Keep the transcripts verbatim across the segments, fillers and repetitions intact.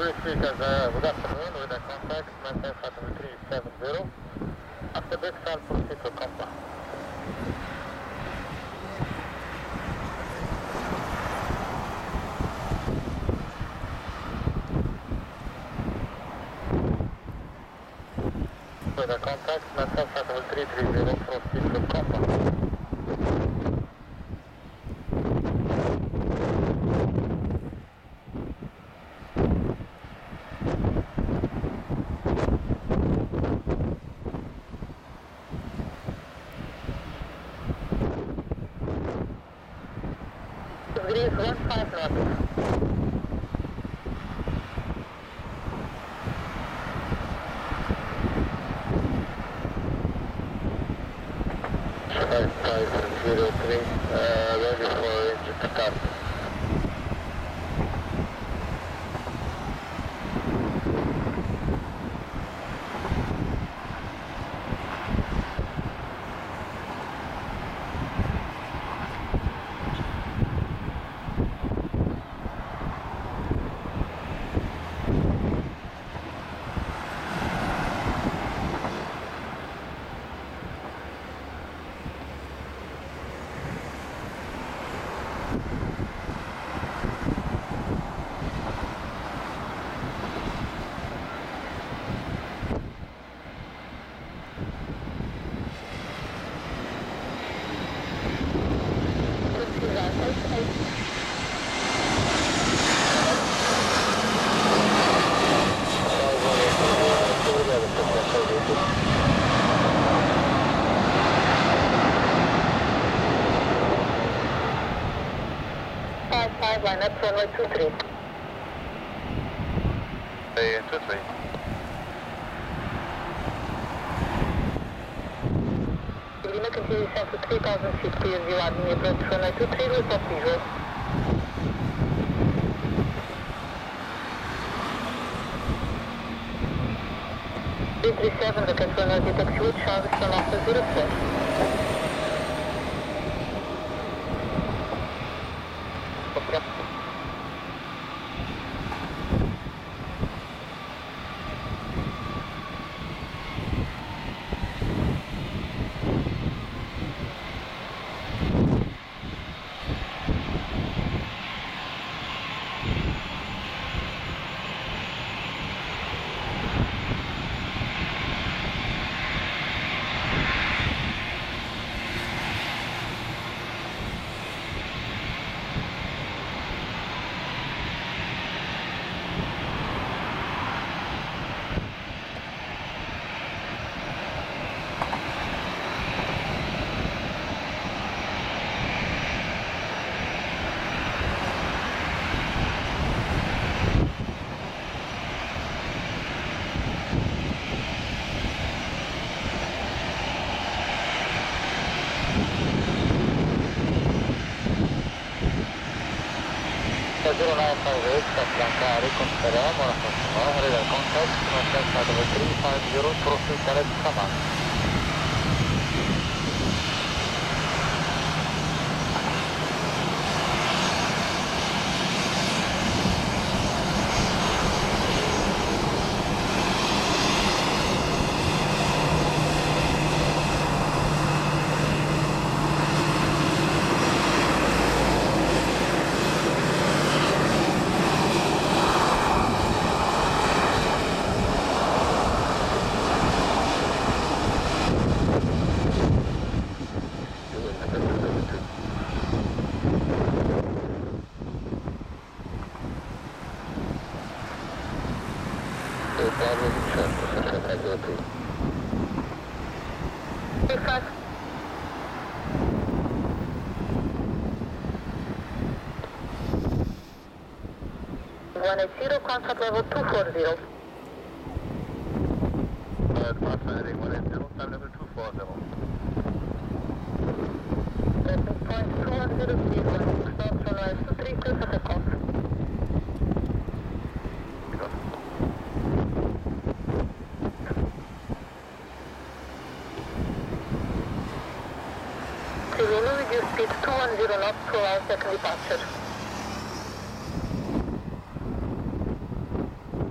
Cruise speakers, uh, good afternoon, with a contact, myself at three seven zero. After this, I'll proceed to Compa. With a contact, myself at three three zero, proceed to Compa. Degrees one five knots. Five five zero three, uh, ready for engine start. Five five line up runway two three. Hey, two three. Lima continue descent to three thousand feet, clear view landing approach runway two three, report visual. three three seven, the control energy taxi with Charles from Alpha zero four. zero nine five eight, Casablanca, reconfirm, ora continuo, radar contact, myself at three five zero, proceed direct command. one eight zero, contact level two four zero. Uh, contact heading one eight zero, time level two four zero. Landing point two one zero three one, start runway two three, clear for takeoff. Zulu, reduce speed two one zero knots to allow second departure.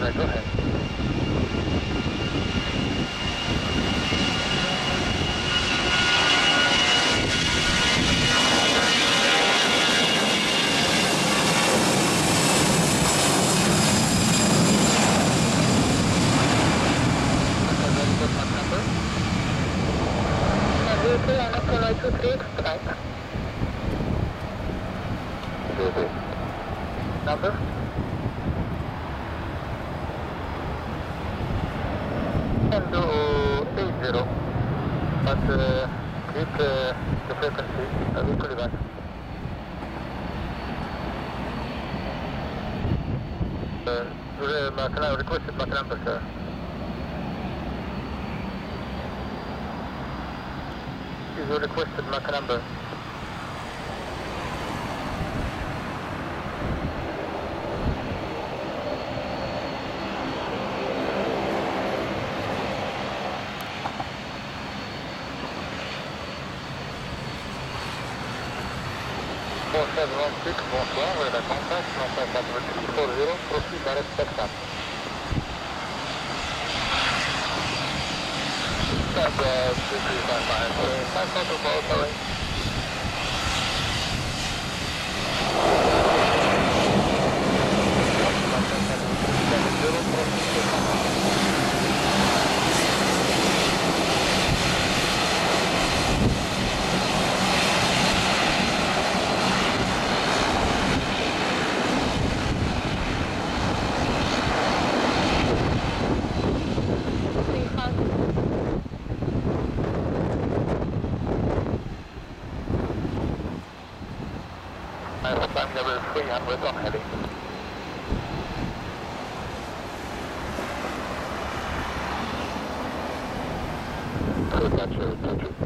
Alright, go ahead. two three, strike. Number? Can do eight zero, but uh, keep uh, the frequency a little back. Uh, can I request my number, sir? You requested my number. four seven one six, bonsoir, vous avez la contact, quatre quatre four zero, proceed direct spectacle. That's uh, two three five five, five five to both, sorry. Zero, proceed I'm level three hundred on heading. Good, that's you, that's you.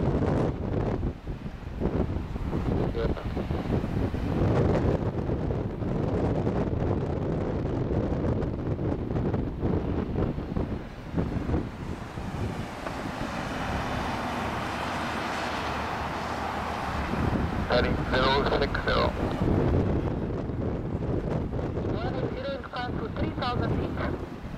Yeah. Heading zero six zero. To three thousand feet.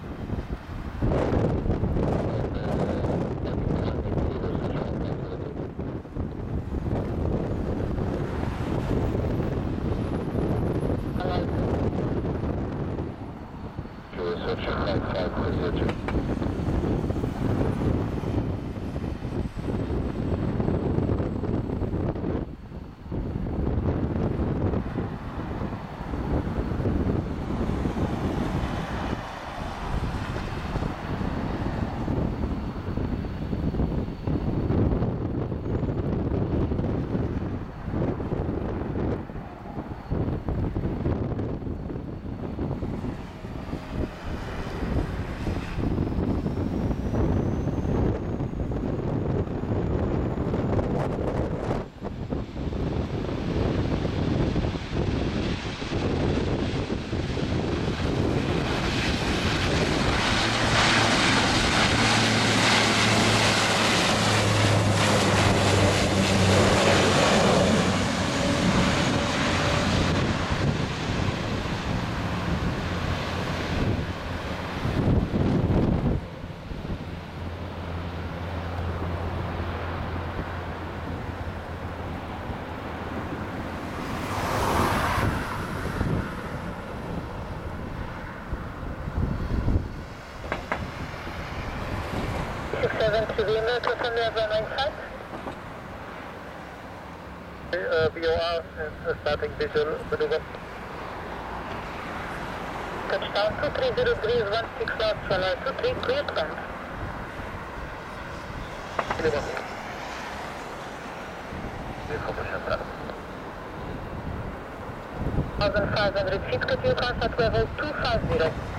seven to the inlet, what's on the other nine side? Uh, V O R and uh, starting visual maneuver. Touchdown two three zero three is one six knots, runway two three, clear climb. one thousand five hundred feet, continue contact level two five zero.